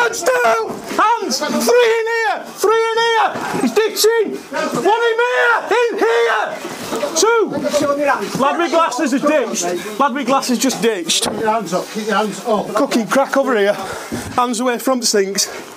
Hands down! Hands! 3 in here! 3 in here! He's ditching! 1 in here! In here! 2! Lad with glasses is ditched. Lad with glasses just ditched. Keep your hands up, keep your hands up. Cooking crack over here. Hands away from stinks.